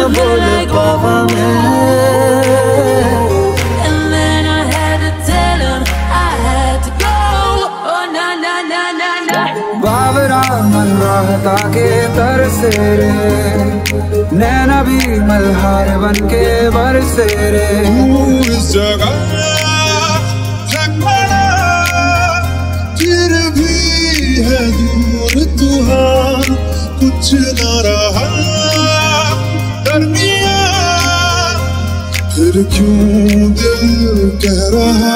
बोल पावा मैं। And then I had to tell him I had to go. Oh na na na na na. बावरा मन रहता के तरसे रे, नैना भी मल्हार बन के बरसे रे। इस जगह है खड़ा फिर भी है दूर तुहार, कुछ न रहा डर गया फिर क्यों दिल कह रहा।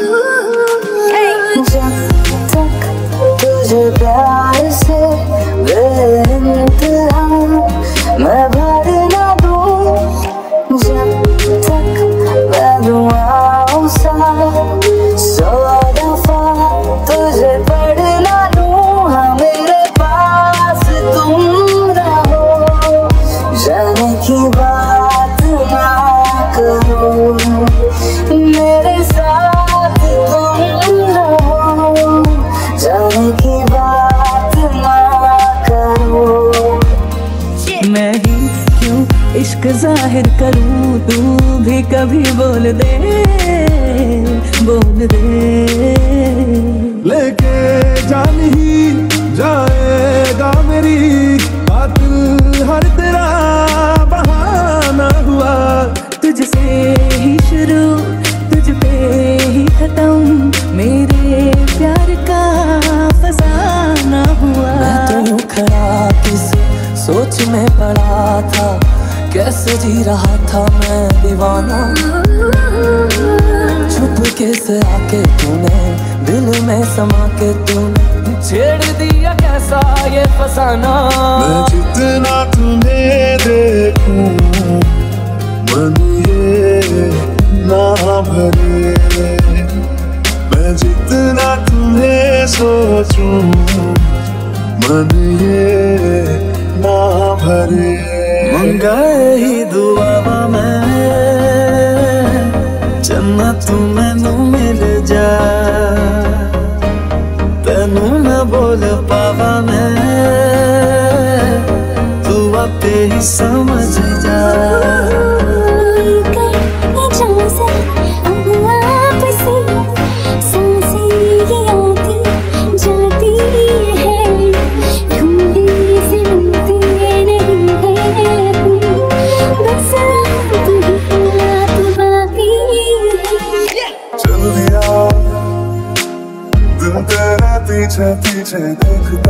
जब तक तुझे प्यार से बेइंतहा मैं भर ना दूं, जब तक मैं दुआओं सा 100 दफा तुझे पढ़ ना लूं। हाँ मेरे पास तुम रहो, जाने की बात ना करो, मेरे साथ तुम रहो, जाने की बात ना करो। मैं ही क्यों इश्क जाहिर करूं, तू भी कभी बोल दे बोल दे। लेके जान ही जाएगा मेरी कातिल हर तेरा बहाना हुआ। तुझसे ही शुरू तुझ पे ही खत्म, मेरे प्यार का फसाना हुआ। मैं तो यूं खड़ा किसी सोच में पड़ा था, कैसे जी रहा था मैं दीवाना। छुप के से आके तूने दिल में समा के तूने छेड़ दिया कैसा ये फसाना। मैं जितना तुम्हें देखूं मन ये ना भरे, मैं जितना तुम्हें सोचूं मन ये ना भरे। मंगाए ही दुआवा मैं जन्नत मैनू मिल जा, तेनू न बोल पावा मैं तू आपे ही समझ जा। पीछे पीछे देखता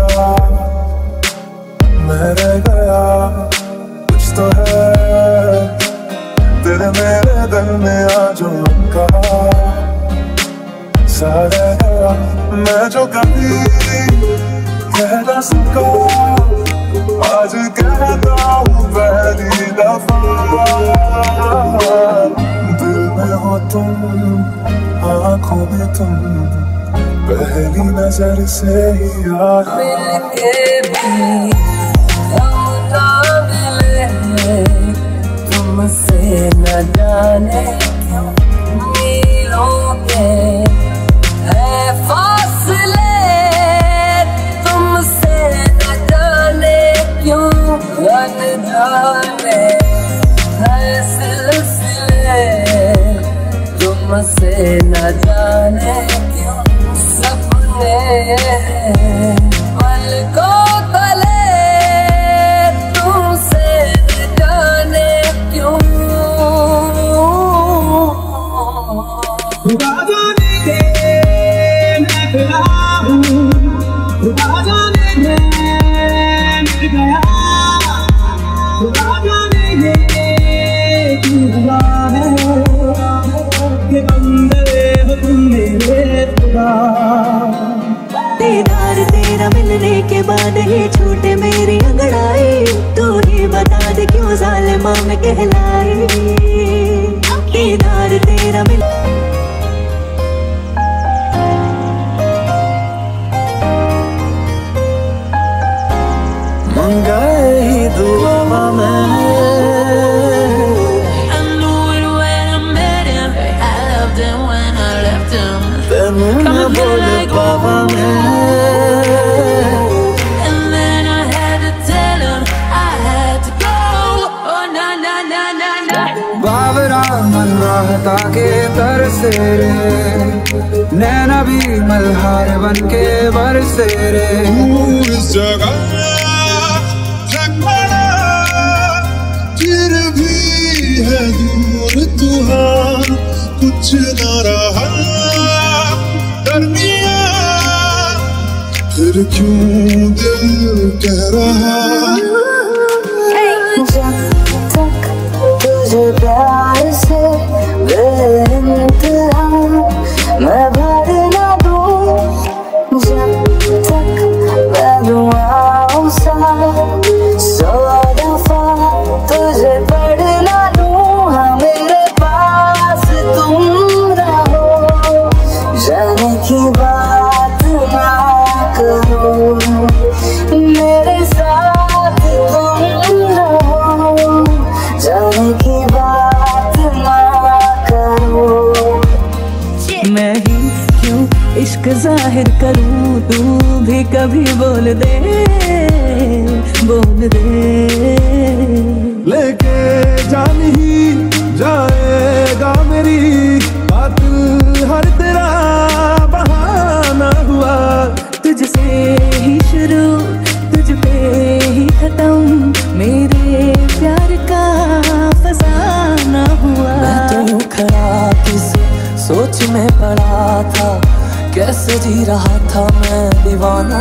मैं रह गया, कुछ तो है तेरे मेरे दिल में आज कहा सा रह गया। मैं जो कभी कह ना सका आज कहता हूँ पहली दफा। दिल में हो तुम, आँखों में तुम, पहली नजर से ही यार मिलके भी हम ना मिले, तुमसे न जाने क्यों मीलों के है फासले, तुमसे न जाने क्यों अनजाने है सिलसिले, तुमसे न जाने क्यों पल को तले, तुमसे न जाने क्यों। खुदा जाने के मैं खड़ा हूँ, खुदा जाने मैं मिट गया, खुदा जाने ये क्यों हुआ है कि बंदे हो तुम मेरे खुदा। दीदार तेरा मिलने के बाद ही छूटे मेरी अंगड़ाई, तू ही बता दे क्यों जालिमा में कहलाई। दीदार तेरा मिल मंगाए ही दुआ मैं। I knew it when I met him, I loved him when I left him. तेनू न बोल पावा मैं। And then I had to tell him I had to go. Oh na na ताके तरसे रे, नैना भी मल्हार बन के बरसे रे। इस जगह ठिकाना फिर भी है दूर तुहां, कुछ न रहा दरमिया, फिर क्यों दिल कह रहा। जब तक तुझे प्यार से बेइंतहा मैं भर ना दूं, जब तक मैं दुआओं सा 100 दफा तुझे पढ़ ना लूं, हाँ मेरे पास तुम रहो, जाने की बात ना करो, मेरे साथ तुम रहो, जाने की बात ना करो। मैं ही क्यों इश्क जाहिर करूं, तू भी कभी बोल दे, बोल दे। लेके जान ही जाएगा मेरी कातिल हर तेरा बहाना हुआ, तुझसे ही शुरू तुझ पे ही खत्म, मेरे प्यार का फसाना हुआ। मैं तो यूं खड़ा किसी सोच में पड़ा था, कैसे जी रहा था मैं दीवाना,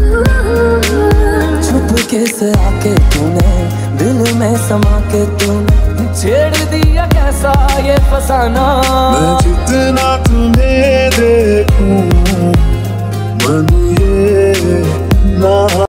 छुप के से आके तूने दिल में समा के तूने छेड़ दिया कैसा ये फसाना। मैं जितना तुम्हें देखूं मन